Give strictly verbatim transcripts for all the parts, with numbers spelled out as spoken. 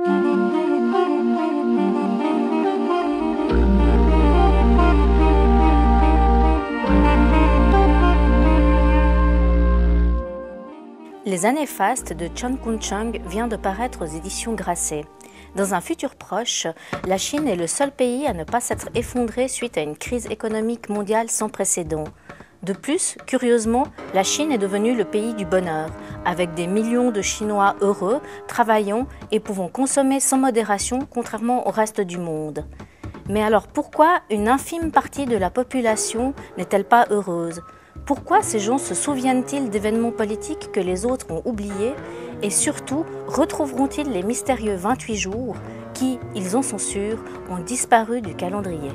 Les années fastes de Chan Kun-chang vient de paraître aux éditions Grasset. Dans un futur proche, la Chine est le seul pays à ne pas s'être effondré suite à une crise économique mondiale sans précédent. De plus, curieusement, la Chine est devenue le pays du bonheur, avec des millions de Chinois heureux, travaillant et pouvant consommer sans modération, contrairement au reste du monde. Mais alors pourquoi une infime partie de la population n'est-elle pas heureuse ? Pourquoi ces gens se souviennent-ils d'événements politiques que les autres ont oubliés? Et surtout, retrouveront-ils les mystérieux vingt-huit jours qui, ils en sont sûrs, ont disparu du calendrier?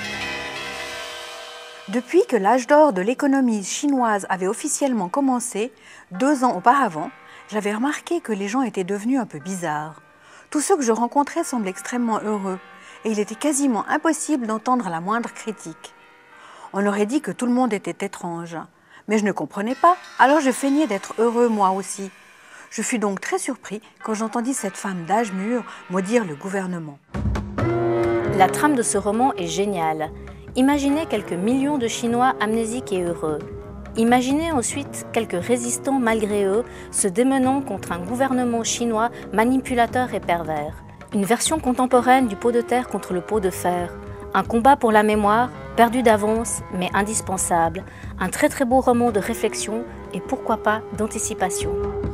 Depuis que l'âge d'or de l'économie chinoise avait officiellement commencé, deux ans auparavant, j'avais remarqué que les gens étaient devenus un peu bizarres. Tous ceux que je rencontrais semblaient extrêmement heureux, et il était quasiment impossible d'entendre la moindre critique. On aurait dit que tout le monde était étrange. Mais je ne comprenais pas, alors je feignais d'être heureux moi aussi. Je fus donc très surpris quand j'entendis cette femme d'âge mûr maudire le gouvernement. La trame de ce roman est géniale. Imaginez quelques millions de Chinois amnésiques et heureux. Imaginez ensuite quelques résistants malgré eux se démenant contre un gouvernement chinois manipulateur et pervers. Une version contemporaine du pot de terre contre le pot de fer. Un combat pour la mémoire, perdu d'avance, mais indispensable. Un très très beau roman de réflexion et pourquoi pas d'anticipation.